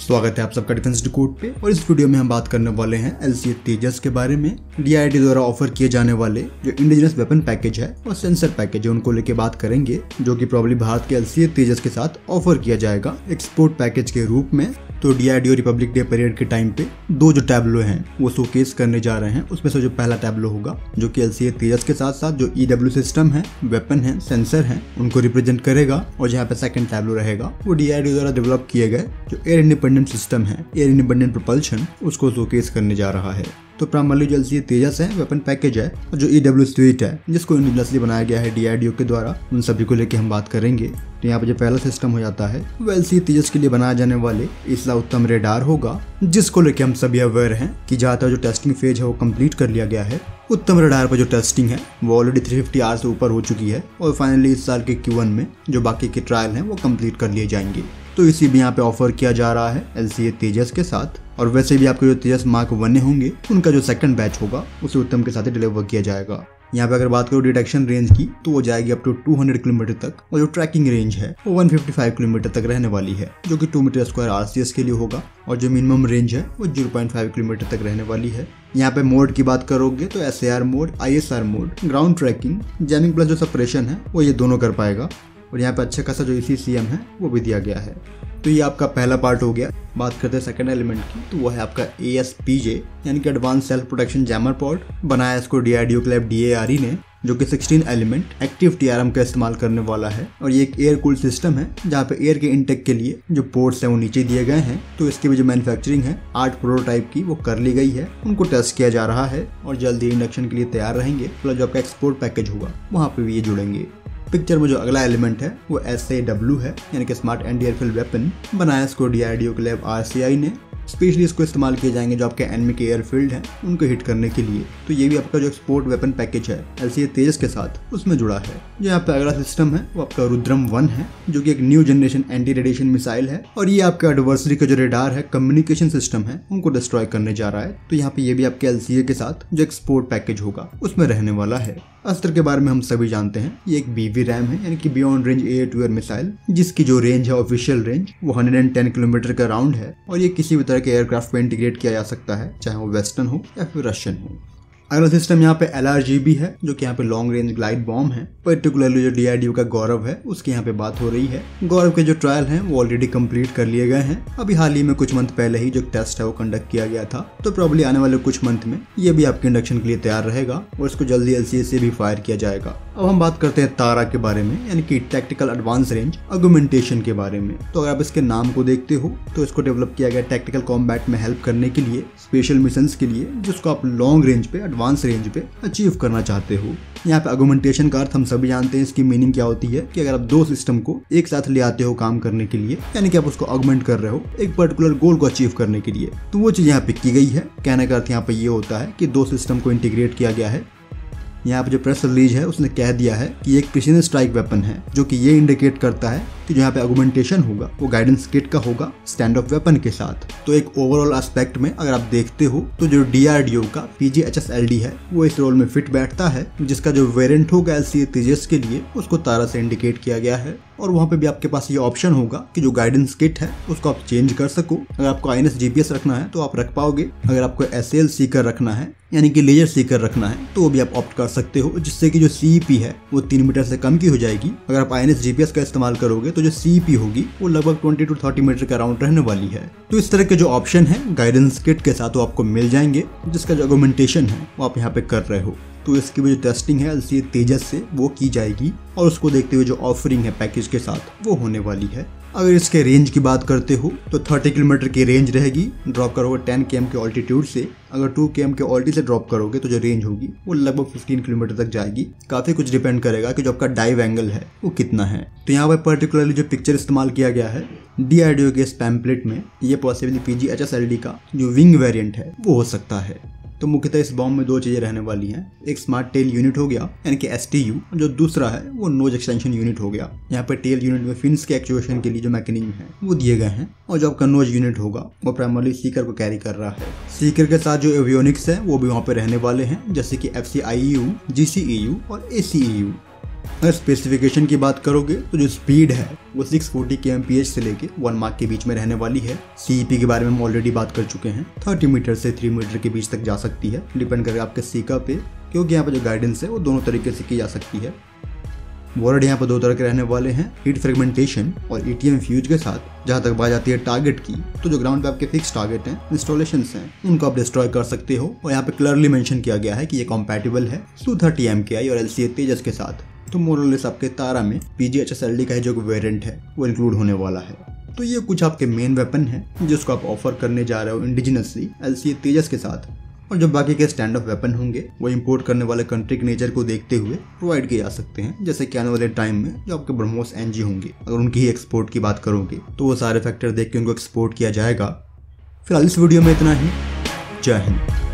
स्वागत है आप सबका डिफेंस डिकोड पे। और इस वीडियो में हम बात करने वाले हैं LCA तेजस के बारे में। DID द्वारा ऑफर किए जाने वाले जो इंडिजिनस वेपन पैकेज है और सेंसर पैकेज है उनको लेके बात करेंगे, जो कि प्रॉब्ली भारत के LCA तेजस के साथ ऑफर किया जाएगा एक्सपोर्ट पैकेज के रूप में। तो DID और रिपब्लिक डे परेड के टाइम पे दो जो टैबलो हैं वो शोकेस करने जा रहे हैं। उसमें से जो पहला टैबलो होगा जो कि LCA तेजस के साथ साथ जो EW सिस्टम है, वेपन है, सेंसर है, उनको रिप्रेजेंट करेगा। और जहाँ पे सेकंड टैबलो रहेगा वो DID द्वारा डेवलप किए गए जो एयर इंडिपेंडेंट सिस्टम है, एयर इंडिपेंडेंट प्रोपल्शन, उसको शोकेस करने जा रहा है। तो प्राइमरली जो LCA तेजस है वेपन पैकेज है और जो EW स्वीट है जिसको इंडिजिनसली बनाया गया है DID के द्वारा, उन सभी को लेके हम बात करेंगे। तो यहाँ पे जो पहला सिस्टम हो जाता है वो LCA तेजस के लिए बनाए जाने वाले इसला उत्तम रेडार होगा, जिसको लेके हम सभी अवेयर हैं कि ज्यादातर जो टेस्टिंग फेज है वो कंप्लीट कर लिया गया है। उत्तम रेडार पर जो टेस्टिंग है वो ऑलरेडी 350 आवर्स से ऊपर हो चुकी है और फाइनली इस साल के Q1 में जो बाकी के ट्रायल हैं वो कंप्लीट कर लिए जाएंगे। तो इसी भी यहाँ पे ऑफर किया जा रहा है LCA तेजस के साथ। और वैसे भी आपके जो तेजस मार्क 1 होंगे उनका जो सेकंड बैच होगा उसे उत्तम के साथ ही डिलीवर किया जाएगा। यहाँ पे अगर बात करो डिटेक्शन रेंज की तो वो जाएगी अप टू 200 किलोमीटर तक, और जो ट्रैकिंग रेंज है वो 155 किलोमीटर तक रहने वाली है, जो कि 2 मीटर स्क्वायर RCS के लिए होगा। और जो मिनिमम रेंज है वो 0.5 किलोमीटर तक रहने वाली है। यहाँ पे मोड की बात करोगे तो SAR mode, ISR mode, ground tracking, jamming plus जो सप्रेशन है वो ये दोनों कर पाएगा। और यहाँ पे अच्छा खासा जो ECCM है वो भी दिया गया है। तो ये आपका पहला पार्ट हो गया। बात करते हैं सेकंड एलिमेंट की, तो वो है आपका ASPJ यानी कि advance self protection jammer pod. बनाया इसको DID क्लैब DARE ने, जो कि 16 एलिमेंट एक्टिव TRM का इस्तेमाल करने वाला है। और ये एक एयर कूल्ड सिस्टम है जहाँ पे एयर के इनटेक के लिए जो पोर्ट्स हैं वो नीचे दिए गए हैं। तो इसकी भी जो मैन्युफैक्चरिंग है 8 प्रोटोटाइप की वो कर ली गई है, उनको टेस्ट किया जा रहा है और जल्दी इंडक्शन के लिए तैयार रहेंगे। प्लस जो आपका एक्सपोर्ट पैकेज होगा वहाँ पे भी ये जुड़ेंगे। पिक्चर में जो अगला एलिमेंट है वो SAW है यानी कि स्मार्ट एंटी एयरफील्ड वेपन। बनाया इसको DID क्लैब RCI ने। स्पेशली इसको इस्तेमाल किए जाएंगे जो आपके एनिमी के एयरफील्ड हैं उनको हिट करने के लिए। तो ये भी आपका जो एक्सपोर्ट वेपन पैकेज है LCA तेजस के साथ उसमें जुड़ा है। जो यहाँ पे अगला सिस्टम है वो आपका रुद्रम 1 है, जो कि एक new generation anti radiation missile है। और ये आपका एडवर्सरी का जो रेडार है, कम्युनिकेशन सिस्टम है, उनको डिस्ट्रॉय करने जा रहा है। तो यहाँ पे ये भी आपके LCA के साथ जो एक्सपोर्ट पैकेज होगा उसमें रहने वाला है। अस्त्र के बारे में हम सभी जानते हैं, ये एक BV-RAM है यानी कि beyond range air to air missile, जिसकी जो रेंज है ऑफिशियल रेंज वो 110 किलोमीटर का राउंड है। और ये किसी भी तरह के एयरक्राफ्ट में इंटीग्रेट किया जा सकता है, चाहे वो वेस्टर्न हो या फिर रशियन हो। अगला सिस्टम यहाँ पे LRGB है, जो कि यहाँ पे लॉन्ग रेंज ग्लाइड बॉम्ब है। पर्टिकुलरली जो DID का गौरव है उसकी यहाँ पे बात हो रही है। गौरव के जो ट्रायल हैं वो ऑलरेडी कंप्लीट कर लिए गए हैं। अभी हाल ही में कुछ मंथ पहले ही जो टेस्ट है वो कंडक्ट किया गया था। तो प्रॉब्ली आने वाले कुछ मंथ में ये भी आपके इंडक्शन के लिए तैयार रहेगा और इसको जल्दी LCA से भी फायर किया जाएगा। अब हम बात करते हैं तारा के बारे में, यानी कि टैक्टिकल एडवांस रेंज ऑगमेंटेशन के बारे में। तो अगर आप इसके नाम को देखते हो तो इसको डेवलप किया गया टैक्टिकल कॉम्बैट में हेल्प करने के लिए, स्पेशल मिशंस के लिए, जिसको आप लॉन्ग रेंज पे, एडवांस रेंज पे अचीव करना चाहते हो। यहाँ पे ऑगमेंटेशन का अर्थ हम सभी जानते हैं, इसकी मीनिंग क्या होती है कि अगर आप दो सिस्टम को एक साथ ले आते हो काम करने के लिए, यानी कि आप उसको ऑगमेंट कर रहे हो एक पर्टिकुलर गोल को अचीव करने के लिए, तो वो चीज यहाँ पे की गई है। कहने का अर्थ यहाँ पे ये होता है कि दो सिस्टम को इंटीग्रेट किया गया है। यहाँ पे जो प्रेस रिलीज है उसने कह दिया है कि एक प्रिसीजन स्ट्राइक वेपन है, जो कि ये इंडिकेट करता है कि जो यहाँ पे ऑगमेंटेशन होगा वो गाइडेंस किट का होगा स्टैंड ऑफ वेपन के साथ। तो एक ओवरऑल एस्पेक्ट में अगर आप देखते हो तो जो DRDO का PGHSLD है वो इस रोल में फिट बैठता है, जिसका जो वेरिएंट होगा LCA तेजस के लिए उसको तारा से इंडिकेट किया गया है। और वहाँ पे भी आपके पास ये ऑप्शन होगा कि जो गाइडेंस किट है उसको आप चेंज कर सको। अगर आपको INS GPS रखना है तो आप रख पाओगे। अगर आपको SAL सीकर रखना है यानी कि लेजर सीकर रखना है तो वो भी आप ऑप्ट कर सकते हो, जिससे कि जो CEP है वो 3 मीटर से कम की हो जाएगी। अगर आप INS GPS का इस्तेमाल करोगे तो जो CEP होगी वो लगभग 20 to 30 मीटर का राउंड रहने वाली है। तो इस तरह के जो ऑप्शन है गाइडेंस किट के साथ वो आपको मिल जाएंगे, जिसका जो ऑगमेंटेशन है वो आप यहाँ पे कर रहे हो। तो इसकी भी जो टेस्टिंग है LCA तेजस से वो की जाएगी और उसको देखते हुए जो ऑफरिंग है पैकेज के साथ वो होने वाली है। अगर इसके रेंज की बात करते हो तो 30 किलोमीटर की रेंज रहेगी, ड्रॉप करोगे 10 km के ऑल्टीट्यूड से। अगर 2 km के ऑल्टी से ड्रॉप करोगे तो जो रेंज होगी वो लगभग 15 किलोमीटर तक जाएगी। काफी कुछ डिपेंड करेगा कि जो आपका डाइव एंगल है वो कितना है। तो यहाँ पर पर्टिकुलरली जो पिक्चर इस्तेमाल किया गया है DRDO के इस पैम्पलेट में, ये पॉसिबली PGHSLD का जो विंग वेरिएंट है वो हो सकता है। तो मुख्यतः इस बॉम्ब में दो चीजें रहने वाली हैं, एक स्मार्ट टेल यूनिट हो गया यानी कि STU, जो दूसरा है वो नोज एक्सटेंशन यूनिट हो गया। यहाँ पे टेल यूनिट में फिन्स के एक्चुएशन के लिए जो मैकेनिज्म है वो दिए गए हैं, और जो आपका नोज यूनिट होगा वो प्राइमरली सीकर को कैरी कर रहा है। सीकर के साथ जो एवियोनिक्स है वो भी वहाँ पे रहने वाले हैं, जैसे कि FCIEU, GCEU और ACEU। अगर स्पेसिफिकेशन की बात करोगे तो जो स्पीड है वो 640 kmph से लेके 1 मार्क के बीच में रहने वाली है। CEP के बारे में हम ऑलरेडी बात कर चुके हैं, 30 मीटर से 3 मीटर के बीच तक जा सकती है, डिपेंड करेगा आपके सीका पे, क्योंकि यहाँ पे जो गाइडेंस है वो दोनों तरीके से की जा सकती है। वर्ड यहाँ पर 2 तरह के रहने वाले हैं, हीट फ्रेगमेंटेशन और ETM फ्यूज के साथ। जहाँ तक बात जाती है टारगेट की, तो जो ग्राउंड पे आपके फिक्स टारगेट हैं, इंस्टॉलेशंस हैं, उनको आप डिस्ट्रॉय कर सकते हो। और यहाँ पे क्लियरली मेंशन किया गया है कि ये कॉम्पैटिबल है Su-30 MKI और LCA तेजस के साथ। तो मोरलेस आपके तारा में PGHSLD का है जो वेरिएंट है वो इंक्लूड होने वाला है। तो ये कुछ आपके मेन वेपन है जिसको आप ऑफर करने जा रहे हो इंडिजिनसली LCA तेजस के साथ। और जो बाकी के स्टैंड ऑफ वेपन होंगे वो इंपोर्ट करने वाले कंट्री के नेचर को देखते हुए प्रोवाइड किए जा सकते हैं, जैसे कि आने वाले टाइम में जो आपके ब्रह्मोस NG होंगे, अगर उनकी ही एक्सपोर्ट की बात करोगे तो वो सारे फैक्टर देख के उनको एक्सपोर्ट किया जाएगा। फिलहाल इस वीडियो में इतना ही। जय हिंद।